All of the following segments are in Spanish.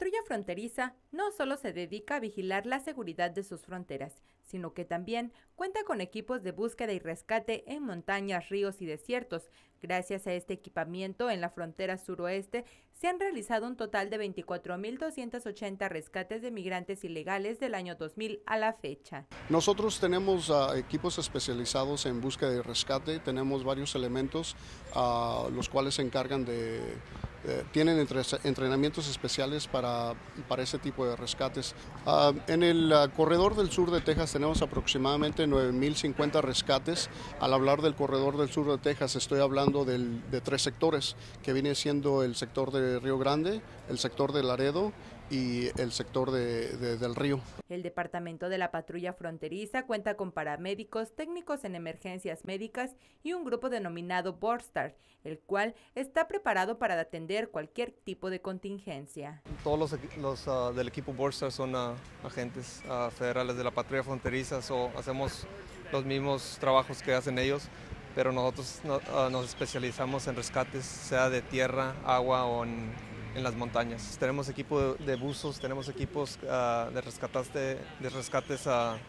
patrulla fronteriza no solo se dedica a vigilar la seguridad de sus fronteras, sino que también cuenta con equipos de búsqueda y rescate en montañas, ríos y desiertos. Gracias a este equipamiento, en la frontera suroeste se han realizado un total de 24.280 rescates de migrantes ilegales del año 2000 a la fecha. Nosotros tenemos equipos especializados en búsqueda y rescate, tenemos varios elementos los cuales se encargan tienen entrenamientos especiales para ese tipo de rescates. En el corredor del sur de Texas tenemos aproximadamente 9.050 rescates. Al hablar del corredor del sur de Texas estoy hablando de 3 sectores, que viene siendo el sector de Río Grande, el sector de Laredo y el sector del río. El Departamento de la Patrulla Fronteriza cuenta con paramédicos, técnicos en emergencias médicas y un grupo denominado Borstar, el cual está preparado para atender cualquier tipo de contingencia. Todos los del equipo Borstar son agentes federales de la Patrulla Fronteriza, hacemos los mismos trabajos que hacen ellos, pero nosotros nos especializamos en rescates, sea de tierra, agua o en las montañas. Tenemos equipo de buzos, tenemos equipos de rescates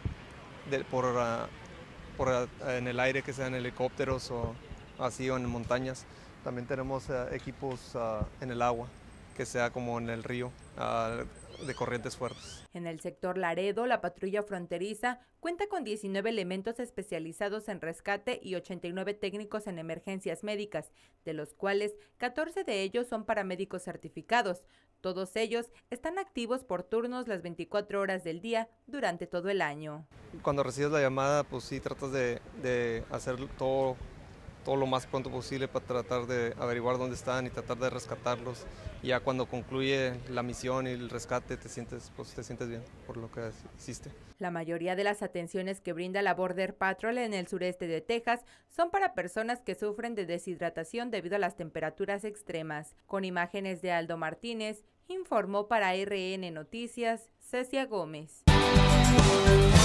en el aire, que sean helicópteros o así, o en montañas. También tenemos equipos en el agua, que sea como en el río, de corrientes fuertes. En el sector Laredo, la patrulla fronteriza cuenta con 19 elementos especializados en rescate y 89 técnicos en emergencias médicas, de los cuales 14 de ellos son paramédicos certificados. Todos ellos están activos por turnos las 24 horas del día durante todo el año. Cuando recibes la llamada, pues sí tratas de hacer todo lo más pronto posible para tratar de averiguar dónde están y tratar de rescatarlos. Y ya cuando concluye la misión y el rescate te sientes bien por lo que hiciste. La mayoría de las atenciones que brinda la Border Patrol en el sureste de Texas son para personas que sufren de deshidratación debido a las temperaturas extremas. Con imágenes de Aldo Martínez, informó para RN Noticias, Cecia Gómez.